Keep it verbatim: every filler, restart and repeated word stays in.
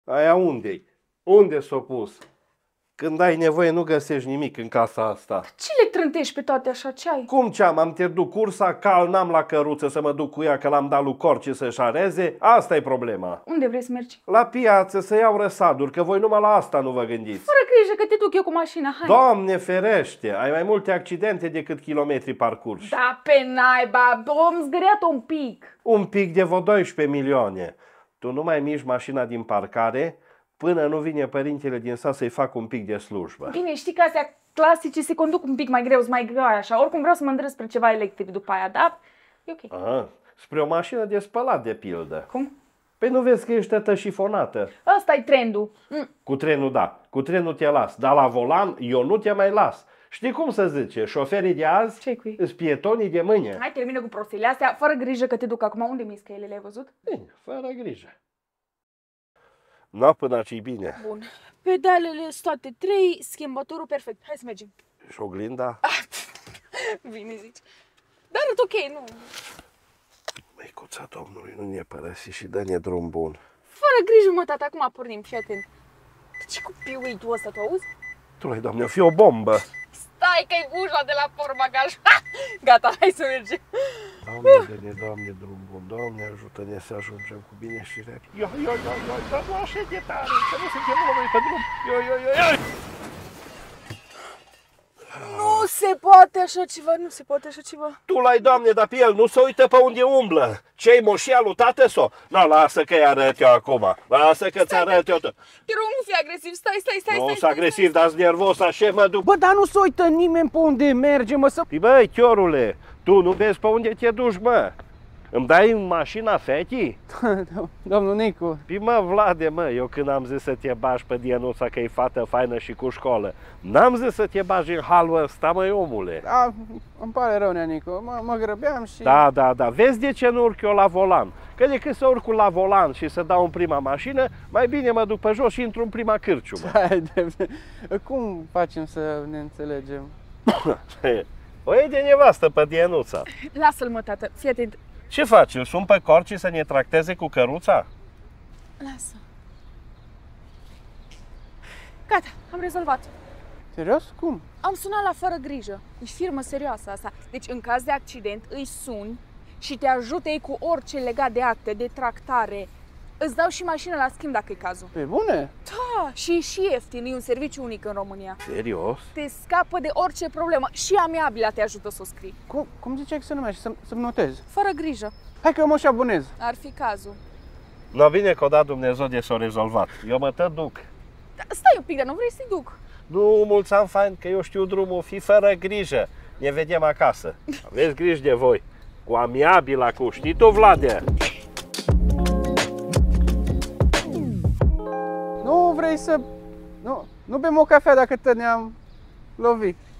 Aia unde-i? Unde s-o pus? Când ai nevoie nu găsești nimic în casa asta. Ce le trântești pe toate așa? Ce ai? Cum ce-am? Am pierdut cursa, cal n-am la căruță să mă duc cu ea, că l-am dat lui Corci să-și areze. Asta e problema. Unde vrei să mergi? La piață să iau răsaduri, că voi numai la asta nu vă gândiți. Fără grijă că te duc eu cu mașina, hai. Doamne ferește, ai mai multe accidente decât kilometri parcurși. Da, pe naiba, am zgâriat un pic. Un pic de vreo doisprezece milioane. Tu nu mai miști mașina din parcare până nu vine părintele din sat să-i fac un pic de slujbă. Bine, știi că astea clasice se conduc un pic mai greu, sunt mai greu așa. Oricum vreau să mă îndrăz spre ceva electric după aia, dar e ok. Aha, spre o mașină de spălat, de pildă. Cum? Păi nu vezi că ești tătă șifonată? Ăsta e trendul. Mm. Cu trenul da, cu trenul te las, dar la volan eu nu te mai las. Știi cum se zice? Șoferii de azi Ce-i cu ei? îs pietonii de mâine. Hai, termină cu prostile astea, fără grijă că te duc acum. Unde mi scăile, ai văzut? Bine, fără grijă. Nu, până aici bine. Bun. Pedalele sunt toate trei, schimbătorul perfect. Hai să mergem. Și oglinda? Bine zici. Dar e ok, nu? Măicuța Domnului, nu ne părăsi și dă-ne drum bun. Fără grijă, mă, tata, acum pornim, fii atent. Ce cu piui tu ăsta, tu auzi? Tu l-ai, Doamne, o fi o bombă. Stai că-i ușa de la portbagaj. Gata, hai să mergem. Doamne, dă-ne, Doamne, drum bun. Doamne, ajută-ne să ajungem cu bine și repede. Ia, ia, ia, ia, dar nu așa de tare, că nu suntem noi pe drum. Ia, ia, ia, ia. Nu se poate așa ceva, nu se poate așa ceva. Tu l-ai, Doamne, dar pe el nu se uită pe unde umblă. Ce-i moșia lui tată-so? Nu, lasă că-i arăt eu acum. Lasă că ți arăt eu tot. Te rog, nu fi agresiv, stai, stai, stai, Nu stai. sunt agresiv, dar-s nervos, așa mă duc. Bă, dar nu se uită nimeni pe unde merge, mă, să... Păi băi, chiorule, tu nu vezi pe unde te duci, mă? Îmi dai mașina fetii? Domnul Nicu. Păi mă, Vlade, mă, eu când am zis să te bagi pe Dienuța că e fată faină și cu școală, n-am zis să te bagi în halul ăsta, măi, omule. Da, îmi pare rău, nea Nicu, mă, mă grăbeam și... Da, da, da, vezi de ce nu urc eu la volan? Că decât să urc la volan și să dau în prima mașină, mai bine mă duc pe jos și intru în prima cârciumă. Hai de... Cum facem să ne înțelegem? O iei de nevastă pe Dienuța. Lasă-l, mă, tată, fii atent. Ce faci? Îl sun pe Corci să ne tracteze cu căruța? Lasă. Gata, am rezolvat. Serios? Cum? Am sunat la Fără Grijă. E firmă serioasă asta. Deci, în caz de accident, îi suni și te ajută ei cu orice legat de acte, de tractare. Îți dau și mașină la schimb dacă e cazul. Pe bune? Da, și e și ieftin, e un serviciu unic în România. Serios? Te scapă de orice problemă și Amiabila te ajută să o scrii. Cum, cum ziceai că se numește? Să, să-mi notez. Fără Grijă. Hai că eu mă și abonez. Ar fi cazul. No, bine că o dat Dumnezeu de s-o rezolvat. Eu mă tot duc. Da, stai un pic, dar nu vrei să-i duc. Nu, mulți ani fain, că eu știu drumul, fi fără grijă. Ne vedem acasă. Aveți grijă de voi. Cu Amiabila, cu știi tu, Vlade? Nu vrei să... Nu, nu bem o cafea dacă te ne-am lovit.